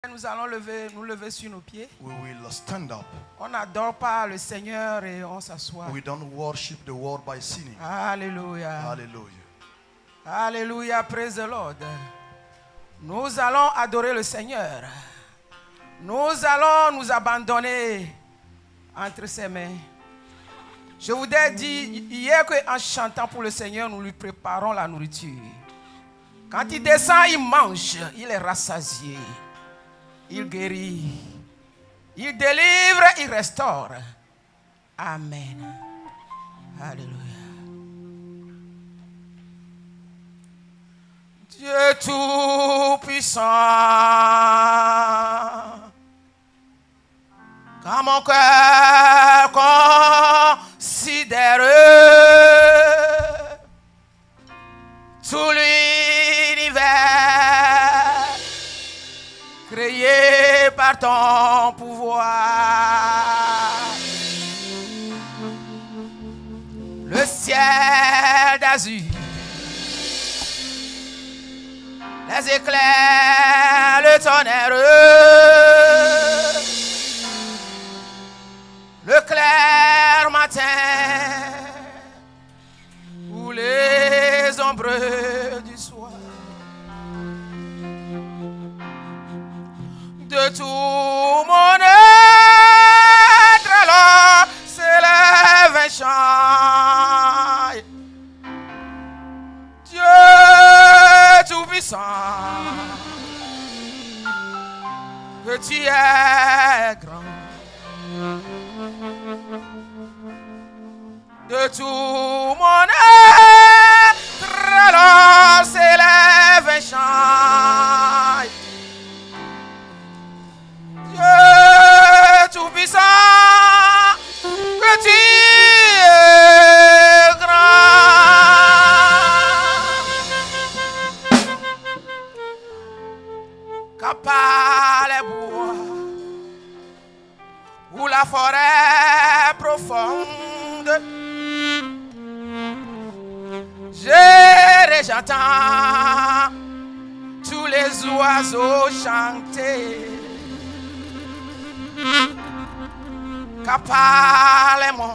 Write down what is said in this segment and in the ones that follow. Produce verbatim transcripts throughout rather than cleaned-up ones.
Nous allons lever, nous lever sur nos pieds. We will stand up. On n'adore pas le Seigneur et on s'assoit. We don't worship the world by singing. Alléluia. Hallelujah. Alléluia, praise the Lord. Nous allons adorer le Seigneur. Nous allons nous abandonner entre ses mains. Je vous ai dit hier qu'en chantant pour le Seigneur, nous lui préparons la nourriture. Quand il descend, il mange, il est rassasié. Il guérit, il délivre, il restaure. Amen. Alléluia. Dieu tout-puissant, quand mon cœur considère tout l'univers créé par ton pouvoir, le ciel d'azur, les éclairs, le tonnerre, le clair matin ou les ombres du soir. De tout mon être, alors s'élève un chant. Dieu tout-puissant, que tu es grand. De tout mon être, alors s'élève un chant. Dieu tout-puissant, que tu es grand. Qu'à les bois ou la forêt profonde, je j'entends tous les oiseaux chanter. Qu'à les monts,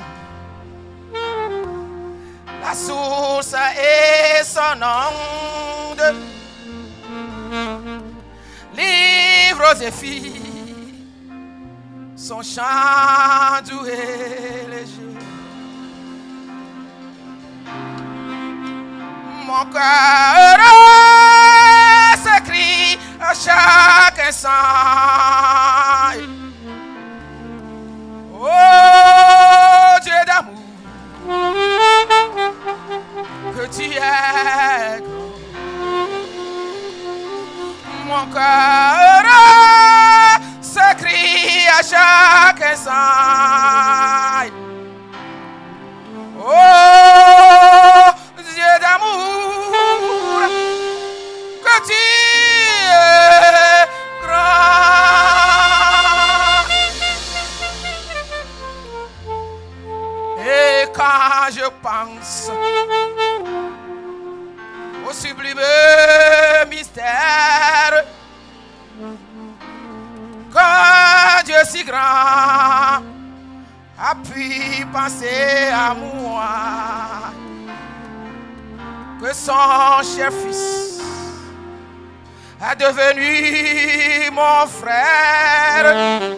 la source et son onde, livre aux filles, son chant doux et léger. Mon cœur s'écrie à chaque instant. Oh Dieu d'amour, que tu es grand. Mon cœur s'écrie à chaque instant. Oh Dieu d'amour, que tu es grand. Et quand je pense au sublime mystère que Dieu si grand a pu penser à moi, que son cher fils est devenu mon frère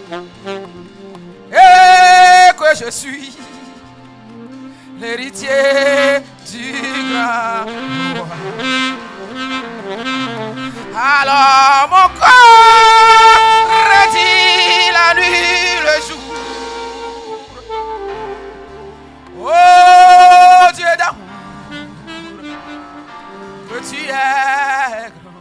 et que je suis l'héritier du grand roi. Alors mon corps redit la nuit, le jour. Oh Dieu d'amour, que tu es grand.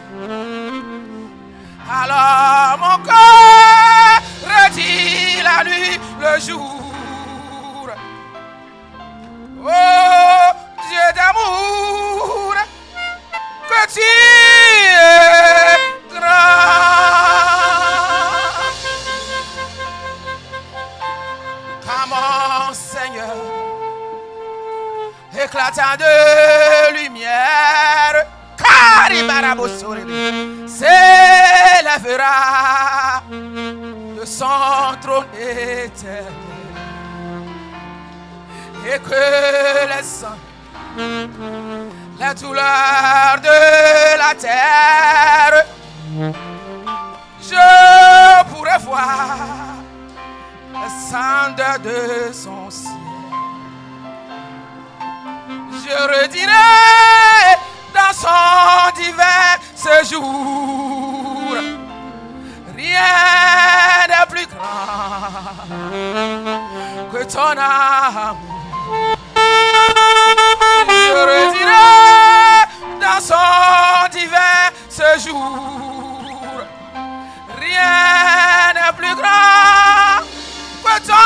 Alors mon corps redit la nuit, le jour. Oh Dieu d'amour, que tu es grand. Quand mon Seigneur éclatant de lumière, s'élèvera son trône éternel. Et que les saints, les douleurs de la terre, je pourrais voir la splendeur de son ciel. Je redirai dans son divin séjour, rien n'est plus grand que ton amour. Je redirai dans son divin séjour, rien n'est plus grand que ton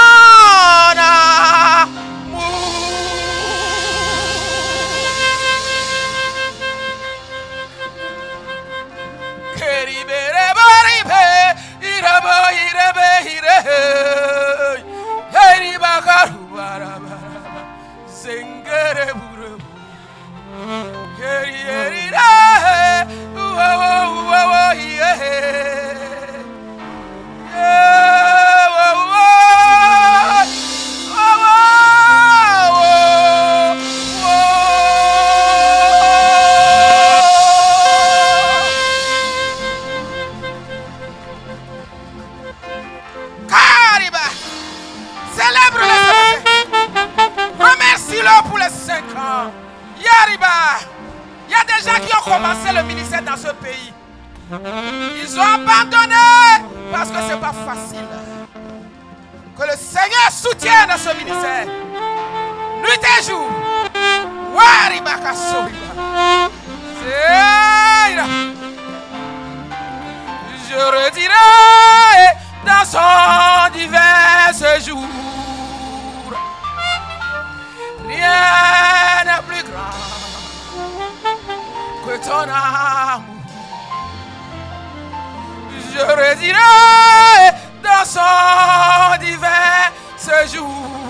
amour. Keribere baribe, irabo irebe ire, heriba karubaraba, zengere burebu, heri heri re, uwa uwa uwa ye. Pour les cinq ans. Yariba. Il y a des gens qui ont commencé le ministère dans ce pays. Ils ont abandonné parce que ce n'est pas facile. Que le Seigneur soutienne ce ministère. Nuit et jour. Wariba Kassoriba. Je redirai dans son divin séjour. Rien n'est plus grand que ton amour. Je redirai dans son divin séjour.